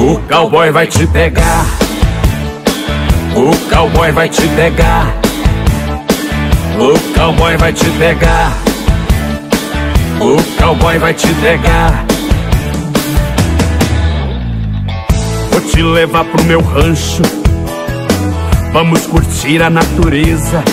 O cowboy vai te pegar. O cowboy vai te pegar. O cowboy vai te pegar. O cowboy vai te pegar. Vou te levar pro meu rancho. Vamos curtir a natureza.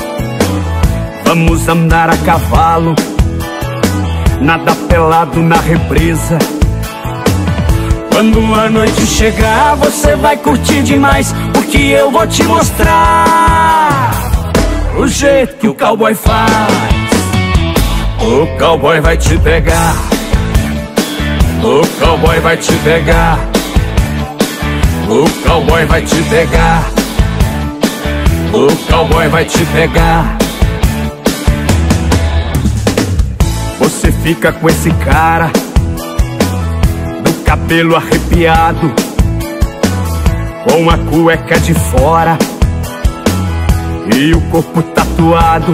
Vamos andar a cavalo, nadar pelado na represa. Quando a noite chegar, você vai curtir demais, porque eu vou te mostrar o jeito que o cowboy faz. O cowboy vai te pegar. O cowboy vai te pegar. O cowboy vai te pegar. O cowboy vai te pegar. Você fica com esse cara, do cabelo arrepiado, com a cueca de fora e o corpo tatuado.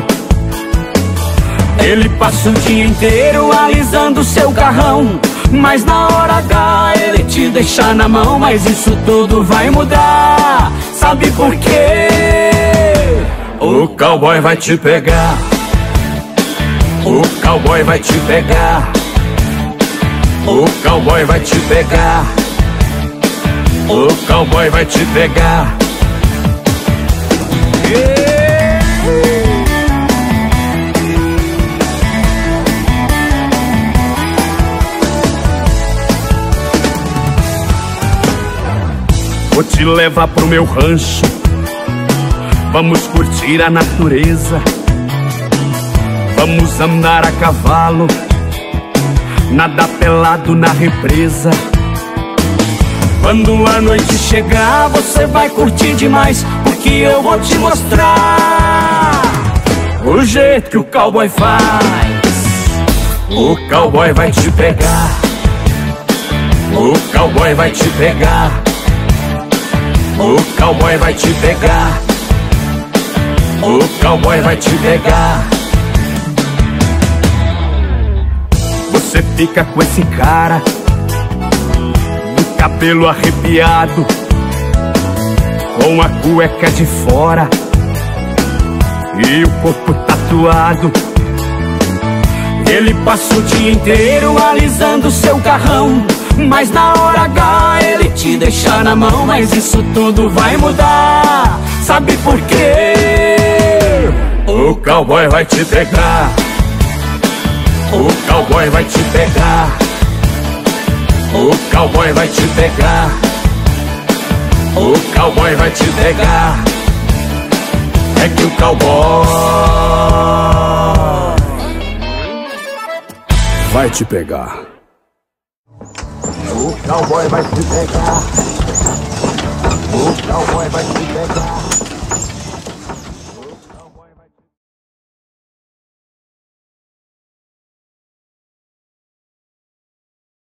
Ele passa o dia inteiro alisando seu carrão, mas na hora H ele te deixa na mão. Mas isso tudo vai mudar, sabe por quê? O cowboy vai te pegar. O cowboy vai te pegar. O cowboy vai te pegar. O cowboy vai te pegar. Vou te levar pro meu rancho. Vamos curtir a natureza. Vamos andar a cavalo, nadar pelado na represa. Quando a noite chegar, você vai curtir demais, porque eu vou te mostrar o jeito que o cowboy faz. O cowboy vai te pegar. O cowboy vai te pegar. O cowboy vai te pegar. O cowboy vai te pegar. Você fica com esse cara, do cabelo arrepiado, com a cueca de fora e o corpo tatuado. Ele passa o dia inteiro alisando seu carrão, mas na hora H ele te deixa na mão. Mas isso tudo vai mudar, sabe por quê? O cowboy vai te pegar. O cowboy vai te pegar. O cowboy vai te pegar. O cowboy vai te pegar. É que o cowboy vai te pegar. O cowboy vai te pegar. O cowboy vai te pegar.